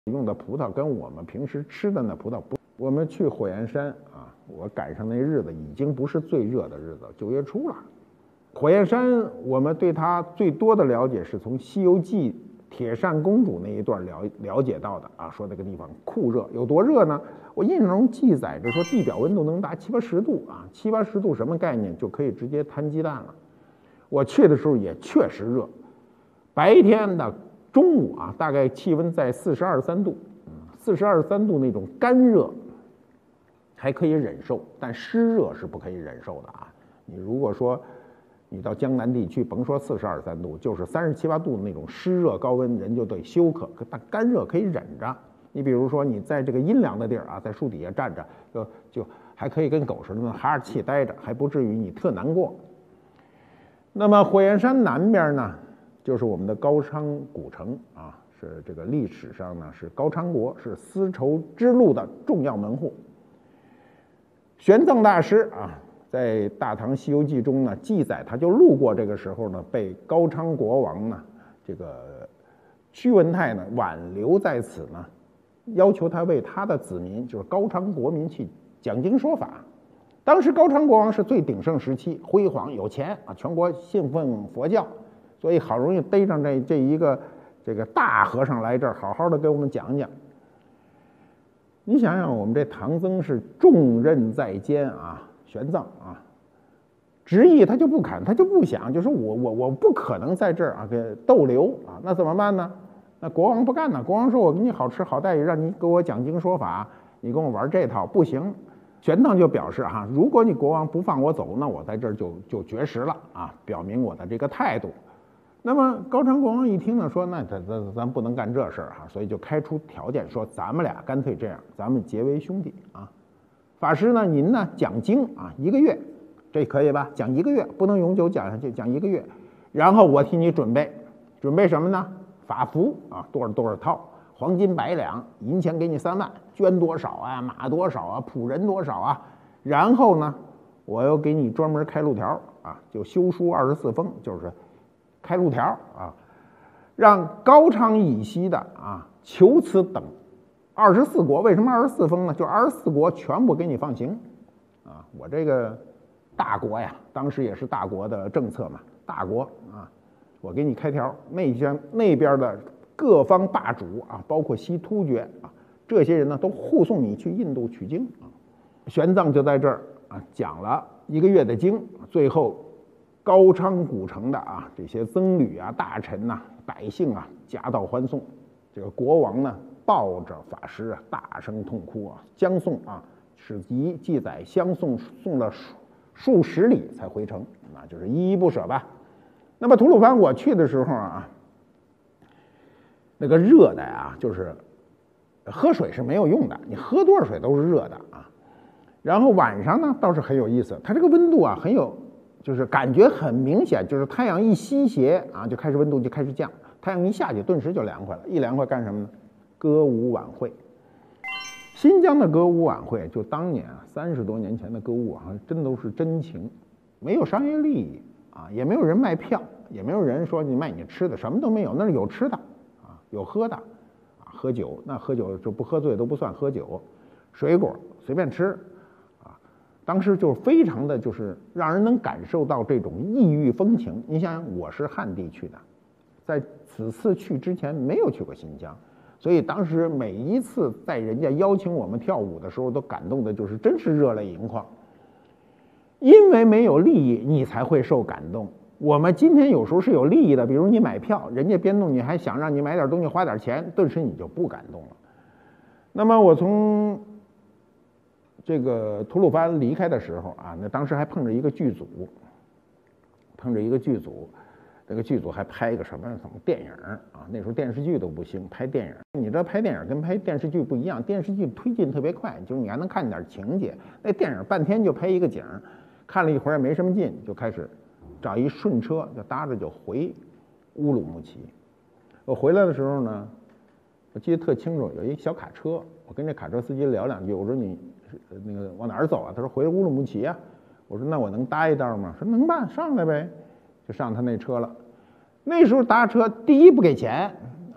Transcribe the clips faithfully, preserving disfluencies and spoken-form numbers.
用的葡萄跟我们平时吃的那葡萄不。我们去火焰山啊，我赶上那日子已经不是最热的日子，九月初了。火焰山我们对它最多的了解是从《西游记》铁扇公主那一段了了解到的啊，说那个地方酷热，有多热呢？我印象中记载着说地表温度能达七八十度啊，七八十度什么概念？就可以直接摊鸡蛋了。我去的时候也确实热，白天的中午啊，大概气温在四十二三度，四十二三度那种干热还可以忍受，但湿热是不可以忍受的啊。你如果说你到江南地区，甭说四十二三度，就是三十七八度的那种湿热高温，人就得休克。但干热可以忍着。你比如说你在这个阴凉的地儿啊，在树底下站着，就就还可以跟狗似的哈着气待着，还不至于你特难过。那么火焰山南边呢，就是我们的高昌古城啊，是这个历史上呢是高昌国，是丝绸之路的重要门户。玄奘大师啊，在《大唐西游记》中呢记载，他就路过这个时候呢，被高昌国王呢这个屈文泰呢挽留在此呢，要求他为他的子民，就是高昌国民去讲经说法。当时高昌国王是最鼎盛时期，辉煌有钱啊，全国信奉佛教，所以好容易逮上这这一个这个大和尚来这儿，好好的给我们讲讲。你想想，我们这唐僧是重任在肩啊，玄奘啊，执意他就不肯，他就不想，就说我我我不可能在这儿啊给逗留啊，那怎么办呢？那国王不干呢，国王说我给你好吃好待遇，让你给我讲经说法，你跟我玩这套不行。玄奘就表示哈，如果你国王不放我走，那我在这儿就就绝食了啊，表明我的这个态度。那么高昌国王一听呢，说那咱咱咱不能干这事儿哈，所以就开出条件说，咱们俩干脆这样，咱们结为兄弟啊。法师呢，您呢讲经啊一个月，这可以吧？讲一个月，不能永久讲下去，讲一个月。然后我替你准备，准备什么呢？法服啊，多少多少套。黄金百两，银钱给你三万，捐多少啊？马多少啊？仆人多少啊？然后呢，我又给你专门开路条啊，就修书二十四封，就是开路条啊，让高昌以西的啊求此等二十四国。为什么二十四封呢？就二十四国全部给你放行啊！我这个大国呀，当时也是大国的政策嘛，大国啊，我给你开条，那边那边的。各方霸主啊，包括西突厥啊，这些人呢都护送你去印度取经啊。玄奘就在这儿啊讲了一个月的经，最后高昌古城的啊这些僧侣啊、大臣呐、啊、百姓啊夹道欢送。这个国王呢抱着法师啊大声痛哭啊，相送啊，史籍记载相送送了数数十里才回城，那就是依依不舍吧。那么吐鲁番我去的时候啊。那个热的啊，就是喝水是没有用的，你喝多少水都是热的啊。然后晚上呢，倒是很有意思，它这个温度啊很有，就是感觉很明显，就是太阳一西斜啊，就开始温度就开始降，太阳一下去，顿时就凉快了。一凉快干什么呢？歌舞晚会。新疆的歌舞晚会，就当年啊三十多年前的歌舞啊，真都是真情，没有商业利益啊，也没有人卖票，也没有人说你卖你吃的，什么都没有，那是有吃的。有喝的，啊，喝酒那喝酒就不喝醉都不算喝酒，水果随便吃，啊，当时就非常的就是让人能感受到这种异域风情。你想想，我是汉地去的，在此次去之前没有去过新疆，所以当时每一次在人家邀请我们跳舞的时候，都感动的就是真是热泪盈眶。因为没有利益，你才会受感动。我们今天有时候是有利益的，比如你买票，人家边弄你还想让你买点东西花点钱，顿时你就不感动了。那么我从这个吐鲁番离开的时候啊，那当时还碰着一个剧组，碰着一个剧组，这个剧组还拍一个什么什么电影啊，那时候电视剧都不行，拍电影。你知道拍电影跟拍电视剧不一样，电视剧推进特别快，就是你还能看点情节，那电影半天就拍一个景，看了一会儿也没什么劲，就开始。找一顺车就搭着就回乌鲁木齐。我回来的时候呢，我记得特清楚，有一小卡车，我跟这卡车司机聊两句，我说你那个往哪儿走啊？他说回乌鲁木齐啊。我说那我能搭一道吗？说能办，上来呗，就上他那车了。那时候搭车第一不给钱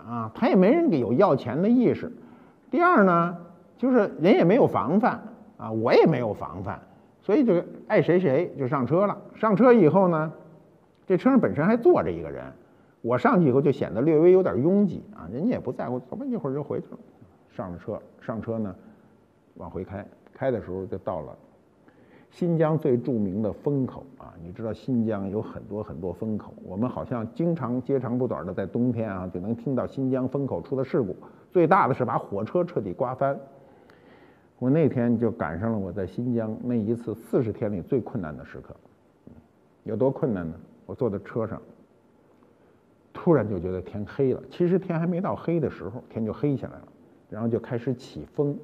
啊，他也没人有要钱的意识。第二呢，就是人也没有防范啊，我也没有防范，所以就爱谁谁就上车了。上车以后呢，这车上本身还坐着一个人，我上去以后就显得略微有点拥挤啊，人家也不在乎，走吧，一会儿就回去了。上了车，上车呢，往回开，开的时候就到了新疆最著名的风口啊，你知道新疆有很多很多风口，我们好像经常截长补短的在冬天啊就能听到新疆风口出的事故，最大的是把火车彻底刮翻。我那天就赶上了我在新疆那一次四十天里最困难的时刻，有多困难呢？我坐在车上，突然就觉得天黑了，其实天还没到黑的时候，天就黑下来了，然后就开始起风。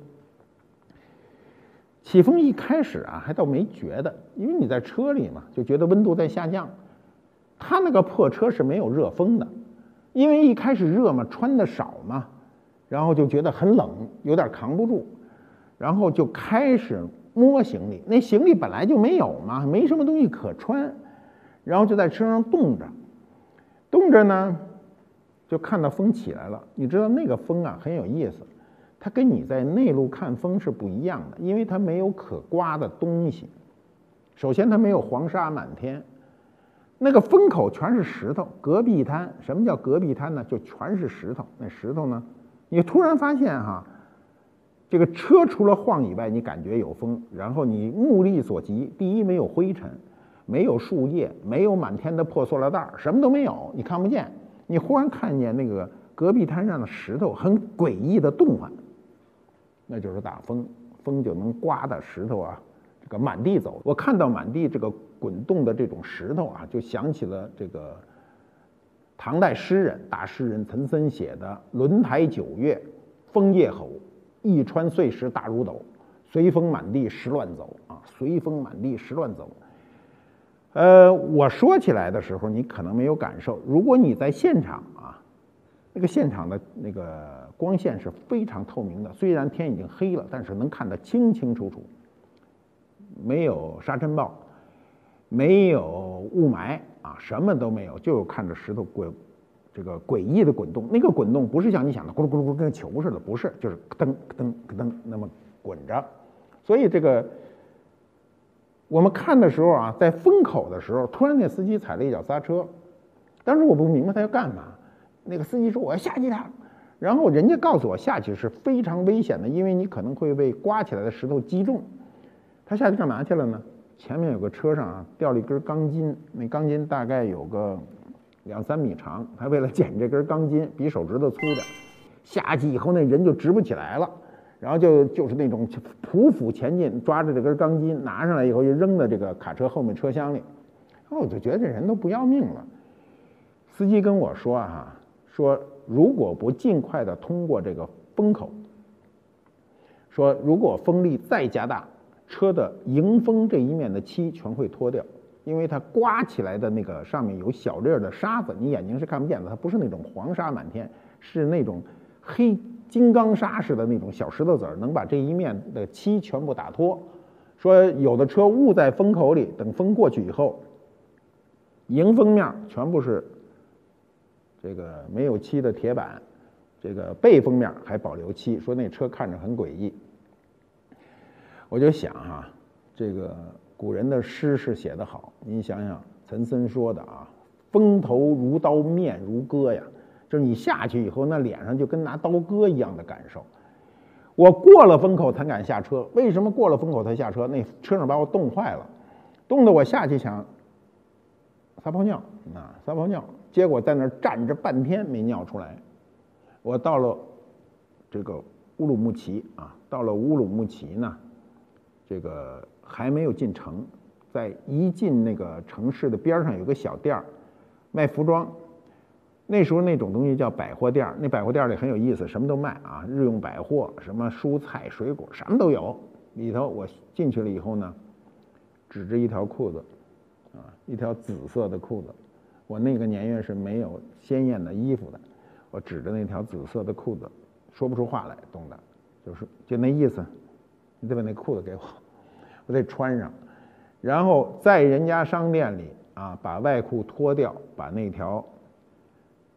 起风一开始啊，还倒没觉得，因为你在车里嘛，就觉得温度在下降。他那个破车是没有热风的，因为一开始热嘛，穿的少嘛，然后就觉得很冷，有点扛不住，然后就开始摸行李。那行李本来就没有嘛，没什么东西可穿，然后就在车上冻着，冻着呢，就看到风起来了。你知道那个风啊，很有意思。它跟你在内陆看风是不一样的，因为它没有可刮的东西。首先，它没有黄沙满天，那个风口全是石头，戈壁滩。什么叫戈壁滩呢？就全是石头。那石头呢，你突然发现哈，这个车除了晃以外，你感觉有风，然后你目力所及，第一没有灰尘，没有树叶，没有满天的破塑料袋，什么都没有，你看不见。你忽然看见那个戈壁滩上的石头很诡异的动换。那就是大风，风就能刮的石头啊，这个满地走。我看到满地这个滚动的这种石头啊，就想起了这个唐代诗人大诗人岑参写的《轮台九月风夜吼，一川碎石大如斗，随风满地石乱走》啊，随风满地石乱走。呃，我说起来的时候，你可能没有感受。如果你在现场啊，那个现场的那个光线是非常透明的，虽然天已经黑了，但是能看得清清楚楚，没有沙尘暴，没有雾霾啊，什么都没有，就看着石头滚，这个诡异的滚动。那个滚动不是像你想的咕噜咕噜咕噜跟球似的，不是，就是咯噔咯噔咯噔那么滚着。所以这个我们看的时候啊，在风口的时候，突然那司机踩了一脚刹车，当时我不明白他要干嘛。那个司机说我要下去他，然后人家告诉我下去是非常危险的，因为你可能会被刮起来的石头击中。他下去干嘛去了呢？前面有个车上啊掉了一根钢筋，那钢筋大概有个两三米长，他为了捡这根钢筋，比手指头粗点，下去以后那人就直不起来了，然后就就是那种匍匐前进，抓着这根钢筋拿上来以后就扔到这个卡车后面车厢里，然后我就觉得这人都不要命了。司机跟我说啊。说如果不尽快的通过这个风口，说如果风力再加大，车的迎风这一面的漆全会脱掉，因为它刮起来的那个上面有小粒的沙子，你眼睛是看不见的，它不是那种黄沙满天，是那种黑金刚砂似的那种小石头子儿，能把这一面的漆全部打脱。说有的车误在风口里，等风过去以后，迎风面全部是这个没有漆的铁板，这个背风面还保留漆，说那车看着很诡异。我就想哈、啊，这个古人的诗是写得好，您想想岑参说的啊，风头如刀，面如割呀，就是你下去以后，那脸上就跟拿刀割一样的感受。我过了风口才敢下车，为什么过了风口才下车？那车上把我冻坏了，冻得我下去想撒泡尿啊，撒泡尿。结果在那儿站着半天没尿出来。我到了这个乌鲁木齐啊，到了乌鲁木齐呢，这个还没有进城，在一进那个城市的边上有个小店儿，卖服装。那时候那种东西叫百货店，那百货店里很有意思，什么都卖啊，日用百货，什么蔬菜水果什么都有。里头我进去了以后呢，指着一条裤子，啊，一条紫色的裤子。我那个年月是没有鲜艳的衣服的，我指着那条紫色的裤子，说不出话来，冻的，就是就那意思，你得把那裤子给我，我得穿上，然后在人家商店里啊，把外裤脱掉，把那条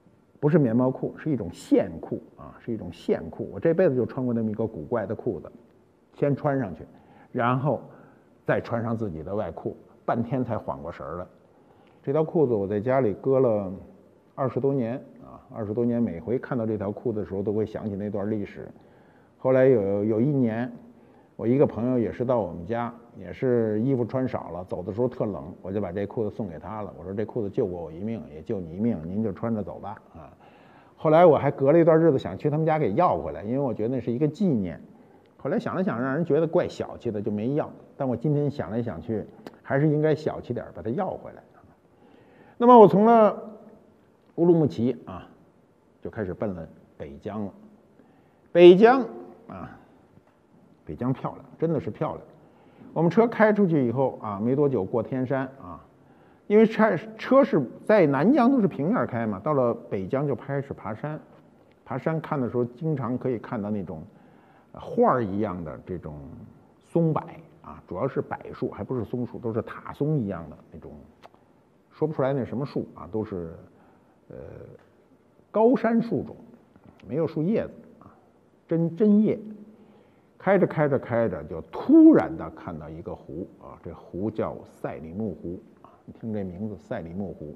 不是棉毛裤，是一种线裤啊，是一种线裤。我这辈子就穿过那么一个古怪的裤子，先穿上去，然后再穿上自己的外裤，半天才缓过神儿来。这条裤子我在家里搁了二十多年啊，二十多年，每回看到这条裤子的时候，都会想起那段历史。后来有有一年，我一个朋友也是到我们家，也是衣服穿少了，走的时候特冷，我就把这裤子送给他了。我说这裤子救过我一命，也救你一命，您就穿着走吧啊。后来我还隔了一段日子想去他们家给要回来，因为我觉得那是一个纪念。后来想了想，让人觉得怪小气的，就没要。但我今天想来想去，还是应该小气点，把它要回来。那么我从了乌鲁木齐啊，就开始奔了北疆了。北疆啊，北疆漂亮，真的是漂亮。我们车开出去以后啊，没多久过天山啊，因为车车是在南疆都是平面开嘛，到了北疆就开始爬山。爬山看的时候，经常可以看到那种画一样的这种松柏啊，主要是柏树，还不是松树，都是塔松一样的那种。说不出来那什么树啊，都是呃高山树种，没有树叶子啊，针针叶。开着开着开着，就突然的看到一个湖啊，这湖叫赛里木湖啊，你听这名字，赛里木湖。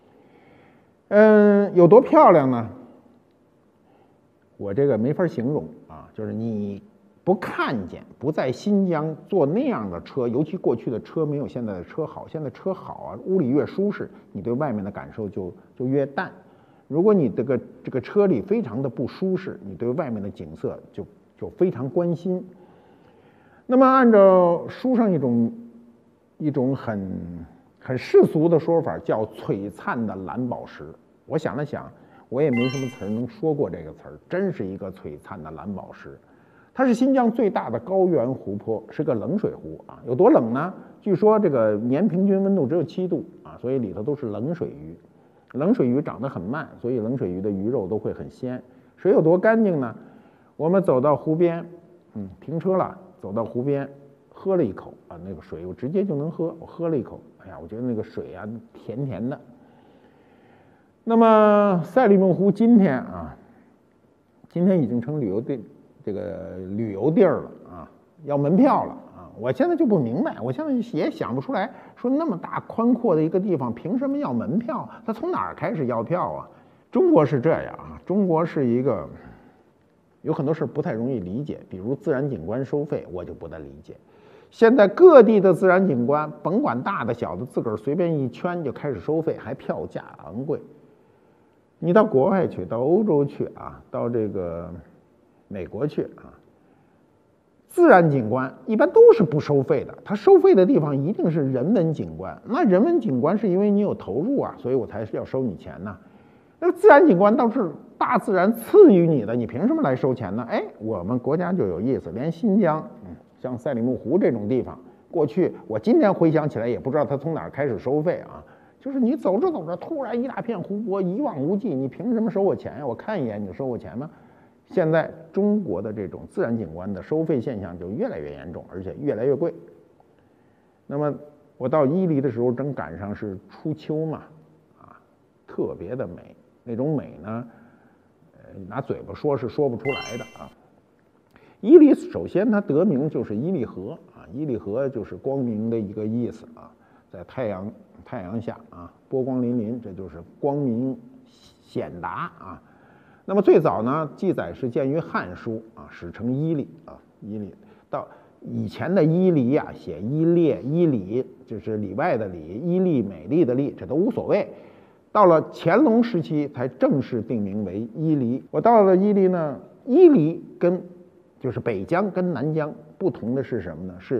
嗯，有多漂亮呢？我这个没法形容啊，就是你不看见，不在新疆坐那样的车，尤其过去的车没有现在的车好，现在车好啊，屋里越舒适，你对外面的感受就就越淡。如果你这个这个车里非常的不舒适，你对外面的景色就就非常关心。那么按照书上一种一种很很世俗的说法，叫璀璨的蓝宝石。我想了想，我也没什么词儿能说过这个词儿，真是一个璀璨的蓝宝石。它是新疆最大的高原湖泊，是个冷水湖啊。有多冷呢？据说这个年平均温度只有七度啊，所以里头都是冷水鱼。冷水鱼长得很慢，所以冷水鱼的鱼肉都会很鲜。水有多干净呢？我们走到湖边，嗯，停车了，走到湖边，喝了一口啊，那个水我直接就能喝。我喝了一口，哎呀，我觉得那个水啊，甜甜的。那么赛里木湖今天啊，今天已经成旅游地这个旅游地儿了啊，要门票了啊！我现在就不明白，我现在也想不出来，说那么大宽阔的一个地方，凭什么要门票？他从哪儿开始要票啊？中国是这样啊，中国是一个有很多事不太容易理解，比如自然景观收费，我就不太理解。现在各地的自然景观，甭管大的小的，自个儿随便一圈就开始收费，还票价昂贵。你到国外去，到欧洲去啊，到这个美国去啊，自然景观一般都是不收费的。它收费的地方一定是人文景观。那人文景观是因为你有投入啊，所以我才是要收你钱呢。那自然景观倒是大自然赐予你的，你凭什么来收钱呢？哎，我们国家就有意思，连新疆，嗯，像赛里木湖这种地方，过去我今天回想起来也不知道它从哪儿开始收费啊。就是你走着走着，突然一大片湖泊一望无际，你凭什么收我钱呀？我看一眼你就收我钱吗？现在中国的这种自然景观的收费现象就越来越严重，而且越来越贵。那么我到伊犁的时候，正赶上是初秋嘛，啊，特别的美，那种美呢，呃，拿嘴巴说是说不出来的啊。伊犁首先它得名就是伊犁河啊，伊犁河就是光明的一个意思啊，在太阳。太阳下啊，波光粼粼，这就是光明显达啊。那么最早呢，记载是见于《汉书》啊，史称伊犁啊，伊犁。到以前的伊犁呀、啊，写伊列、伊犁，就是里外的里，伊利美丽的丽，这都无所谓。到了乾隆时期，才正式定名为伊犁。我到了伊犁呢，伊犁跟就是北疆跟南疆不同的是什么呢？是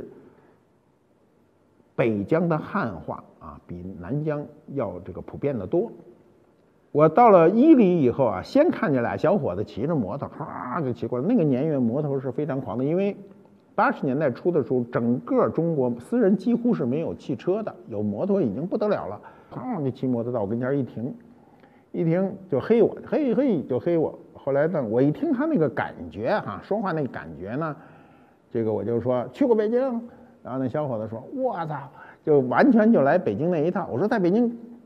北疆的汉化啊，比南疆要这个普遍的多。我到了伊犁以后啊，先看见俩小伙子骑着摩托，唰就骑过来。那个年月摩托是非常狂的，因为八十年代初的时候，整个中国私人几乎是没有汽车的，有摩托已经不得了了。唰就骑摩托到我跟前一停，一停就黑我，嘿嘿就黑我。后来呢，我一听他那个感觉哈、啊，说话那感觉呢，这个我就说去过北京。然后那小伙子说：“我操，就完全就来北京那一套。”我说：“在北京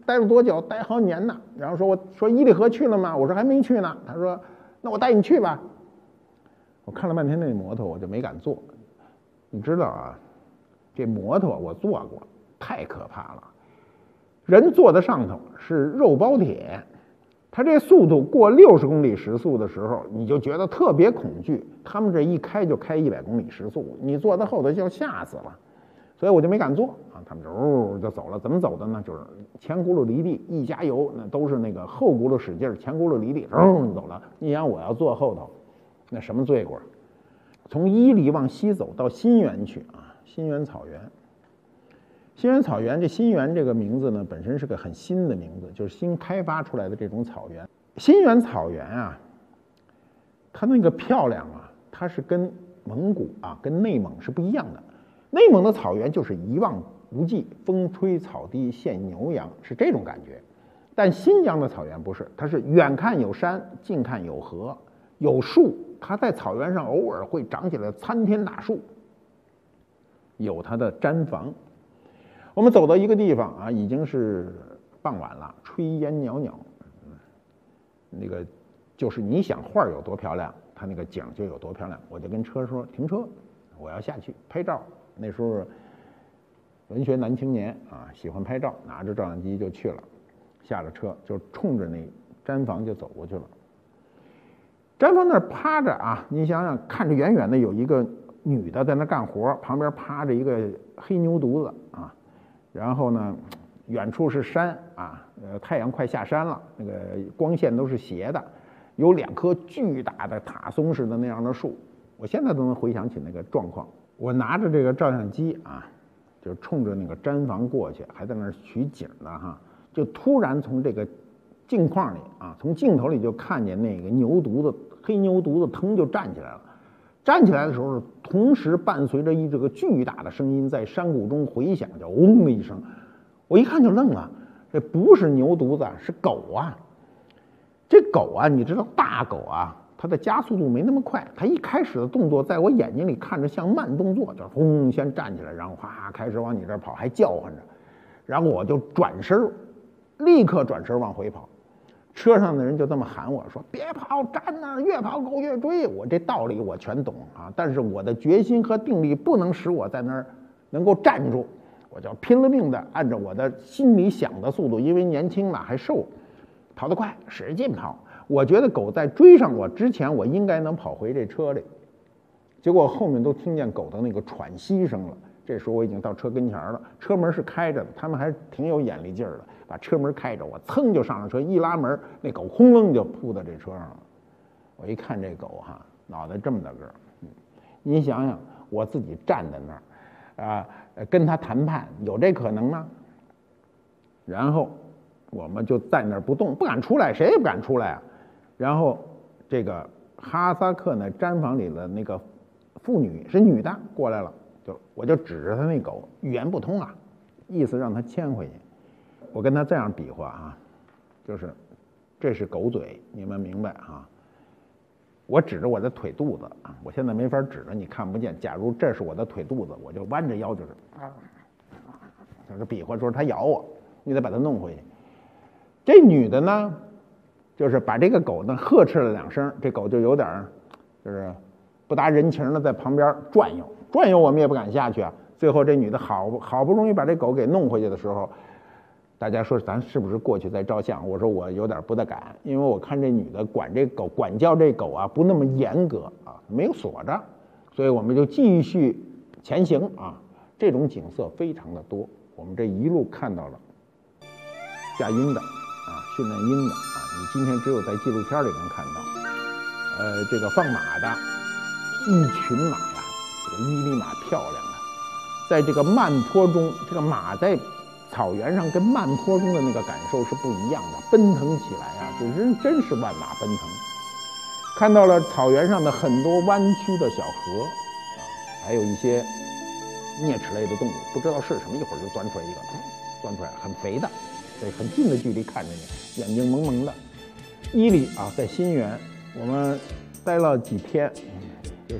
待了多久？待好几年呢。然后说我说伊犁河去了吗？我说还没去呢。他说那我带你去吧。我看了半天那摩托，我就没敢坐。你知道啊，这摩托我坐过，太可怕了。人坐在上头是肉包铁，他这速度过六十公里时速的时候，你就觉得特别恐惧。他们这一开就开一百公里时速，你坐在后头就要吓死了。所以我就没敢坐啊。他们就呜就走了。怎么走的呢？就是前轱辘离地，一加油，那都是那个后轱辘使劲，前轱辘离地，呜走了。你想我要坐后头，那什么罪过？从伊犁往西走到新源去啊，新源草原。新源草原，这新源这个名字呢，本身是个很新的名字，就是新开发出来的这种草原。新源草原啊，它那个漂亮啊，它是跟蒙古啊、跟内蒙是不一样的。内蒙的草原就是一望无际，风吹草低见牛羊，是这种感觉。但新疆的草原不是，它是远看有山，近看有河，有树，它在草原上偶尔会长起来参天大树，有它的毡房。我们走到一个地方啊，已经是傍晚了，炊烟袅袅，那个就是你想画有多漂亮，它那个景就有多漂亮。我就跟车说停车，我要下去拍照。那时候文学男青年啊，喜欢拍照，拿着照相机就去了。下了车就冲着那毡房就走过去了。毡房那儿趴着啊，你想想，看着远远的有一个女的在那干活，旁边趴着一个黑牛犊子啊。然后呢，远处是山啊，呃，太阳快下山了，那个光线都是斜的，有两棵巨大的塔松似的那样的树，我现在都能回想起那个状况。我拿着这个照相机啊，就冲着那个毡房过去，还在那儿取景呢哈，就突然从这个镜框里啊，从镜头里就看见那个牛犊子，黑牛犊子腾就站起来了。站起来的时候，同时伴随着一这个巨大的声音在山谷中回响，叫嗡的一声。我一看就愣了，这不是牛犊子，是狗啊！这狗啊，你知道大狗啊，它的加速度没那么快，它一开始的动作在我眼睛里看着像慢动作，就轰先站起来，然后哗开始往你这儿跑，还叫唤着，然后我就转身，立刻转身往回跑。车上的人就这么喊我说：“别跑，站那儿，越跑狗越追。”我这道理我全懂啊，但是我的决心和定力不能使我在那儿能够站住，我就拼了命的按照我的心里想的速度，因为年轻嘛还瘦，跑得快，使劲跑。我觉得狗在追上我之前，我应该能跑回这车里，结果后面都听见狗的那个喘息声了。这时候我已经到车跟前了，车门是开着的，他们还挺有眼力劲儿的，把车门开着，我噌就上了车，一拉门，那狗轰楞就扑到这车上了。我一看这狗哈，脑袋这么大个儿，你想想我自己站在那儿啊，跟他谈判有这可能吗？然后我们就在那儿不动，不敢出来，谁也不敢出来啊。然后这个哈萨克呢毡房里的那个妇女是女的过来了。就我就指着他那狗，语言不通啊，意思让他牵回去。我跟他这样比划啊，就是这是狗嘴，你们明白啊？我指着我的腿肚子啊，我现在没法指着，你看不见。假如这是我的腿肚子，我就弯着腰就是啊，就是比划说他咬我，你得把它弄回去。这女的呢，就是把这个狗呢呵斥了两声，这狗就有点就是不达人情的在旁边转悠。转悠我们也不敢下去啊。最后这女的好好不容易把这狗给弄回去的时候，大家说咱是不是过去再照相？我说我有点不大敢，因为我看这女的管这狗管教这狗啊不那么严格啊，没有锁着，所以我们就继续前行啊。这种景色非常的多，我们这一路看到了下鹰的啊，训练鹰的啊，你今天只有在纪录片里能看到，呃，这个放马的一群马呀。这个伊犁马漂亮啊，在这个慢坡中，这个马在草原上跟慢坡中的那个感受是不一样的，奔腾起来啊，这真真是万马奔腾。看到了草原上的很多弯曲的小河啊，还有一些啮齿类的动物，不知道是什么，一会儿就钻出来一个，钻出来很肥的，在很近的距离看着你，眼睛蒙蒙的。伊犁啊，在新源，我们待了几天，就是。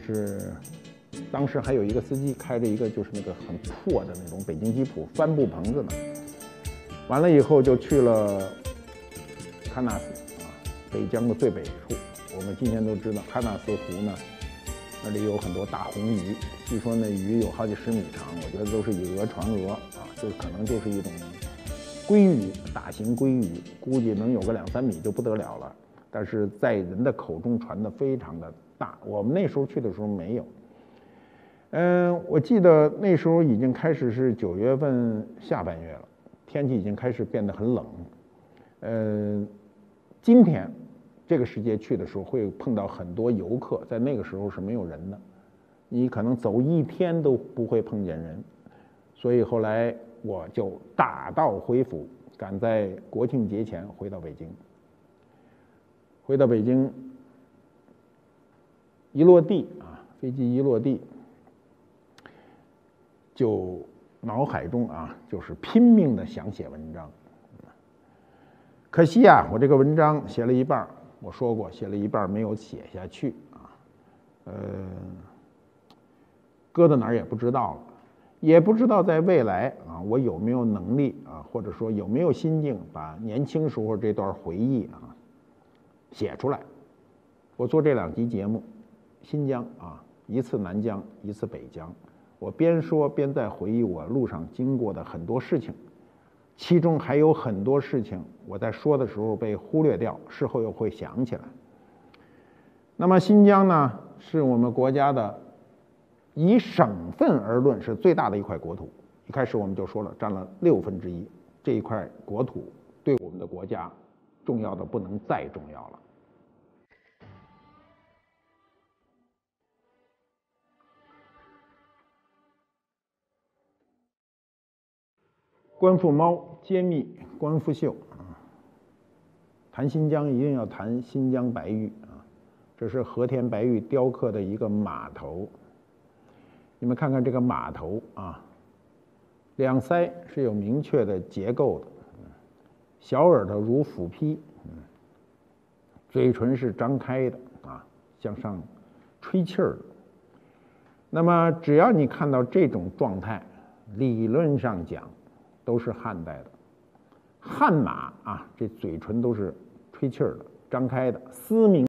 当时还有一个司机开着一个就是那个很破的那种北京吉普帆布棚子呢， 完了以后就去了喀纳斯啊，北疆的最北处。我们今天都知道喀纳斯湖呢，那里有很多大红鱼，据说那鱼有好几十米长，我觉得都是以讹传讹啊，就是可能就是一种鲑鱼，大型鲑鱼，估计能有个两三米就不得了了。但是在人的口中传的非常的大，我们那时候去的时候没有。嗯，我记得那时候已经开始是九月份下半月了，天气已经开始变得很冷。嗯，今天这个时节去的时候会碰到很多游客，在那个时候是没有人的，你可能走一天都不会碰见人。所以后来我就打道回府，赶在国庆节前回到北京。回到北京，一落地啊，飞机一落地，就脑海中啊就是拼命的想写文章。可惜啊，我这个文章写了一半，我说过写了一半没有写下去啊，呃，搁到哪儿也不知道了，也不知道在未来啊我有没有能力啊，或者说有没有心境把年轻时候这段回忆啊写出来。我做这两集节目，新疆啊，一次南疆，一次北疆，我边说边在回忆我路上经过的很多事情，其中还有很多事情我在说的时候被忽略掉，事后又会想起来。那么新疆呢，是我们国家的以省份而论是最大的一块国土，一开始我们就说了，占了六分之一，这一块国土对我们的国家重要的不能再重要了。官复猫揭秘官复秀啊，谈新疆一定要谈新疆白玉啊，这是和田白玉雕刻的一个马头。你们看看这个马头啊，两腮是有明确的结构的，小耳朵如斧劈，嘴唇是张开的啊，向上吹气儿的。那么只要你看到这种状态，理论上讲都是汉代的。汉马啊，这嘴唇都是吹气儿的，张开的，嘶鸣。